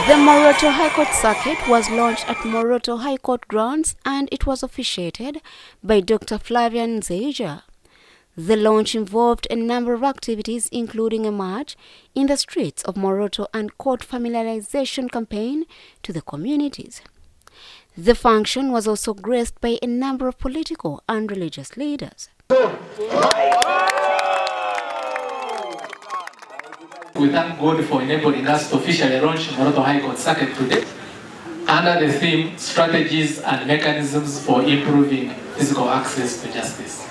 The Moroto High Court Circuit was launched at Moroto High Court grounds and it was officiated by Dr. Flavian Nzeija. The launch involved a number of activities including a march in the streets of Moroto and court familiarization campaign to the communities. The function was also graced by a number of political and religious leaders. We thank God for enabling us to officially launch Moroto High Court Circuit today under the theme Strategies and Mechanisms for Improving Physical Access to Justice.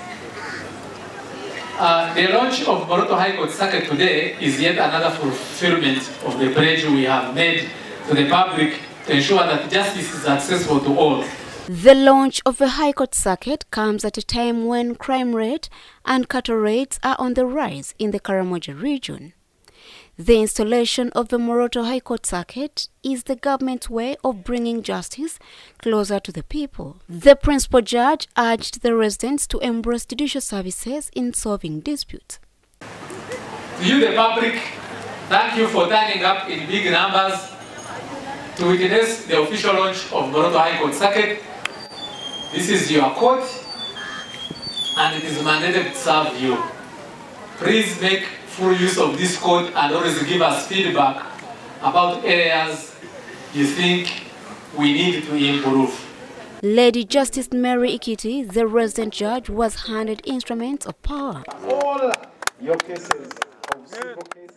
The launch of Moroto High Court Circuit today is yet another fulfillment of the pledge we have made to the public to ensure that justice is accessible to all. The launch of the High Court Circuit comes at a time when crime rate and cattle rates are on the rise in the Karamoja region. The installation of the Moroto High Court Circuit is the government's way of bringing justice closer to the people. The principal judge urged the residents to embrace judicial services in solving disputes. To you, the public, thank you for turning up in big numbers to witness the official launch of Moroto High Court Circuit. This is your court, and it is mandated to serve you. Please make full use of this court and always give us feedback about areas you think we need to improve. Lady Justice Mary Ikiti, the resident judge, was handed instruments of power. All your cases of civil cases.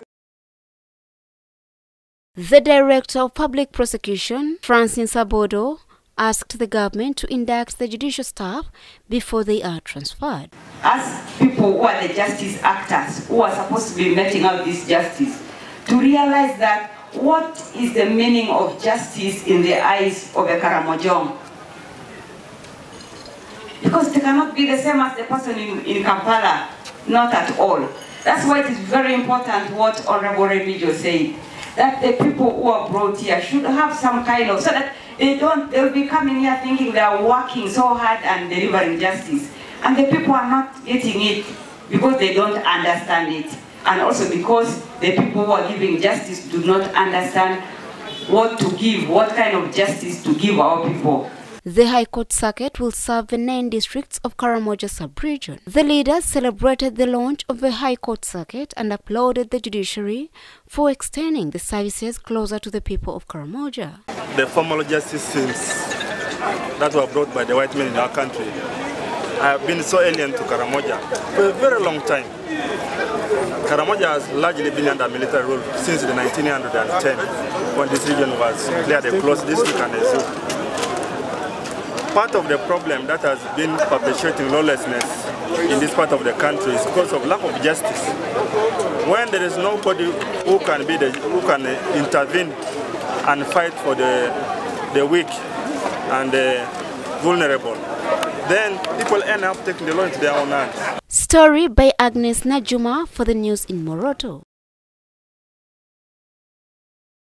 The Director of Public Prosecution, Francine Sabodo, asked the government to induct the judicial staff before they are transferred. As people who are the justice actors, who are supposed to be meting out this justice, to realize that what is the meaning of justice in the eyes of a Karamojong? Because they cannot be the same as the person in Kampala, not at all. That's why it is very important what Honorable Remigio said, that the people who are brought here should have some kind of, so that they'll be coming here thinking they are working so hard and delivering justice. And the people are not getting it because they don't understand it. And also because the people who are giving justice do not understand what to give, what kind of justice to give our people. The High Court Circuit will serve the 9 districts of Karamoja sub-region. The leaders celebrated the launch of the High Court Circuit and applauded the judiciary for extending the services closer to the people of Karamoja. The formal justice systems that were brought by the white men in our country have been so alien to Karamoja for a very long time. Karamoja has largely been under military rule since the 1910, when this region was declared a closed district and a zoo. Part of the problem that has been perpetuating lawlessness in this part of the country is because of lack of justice. When there is nobody who can intervene and fight for the weak and the vulnerable, then people end up taking the law into their own hands. Story by Agnes Najuma for the news in Moroto.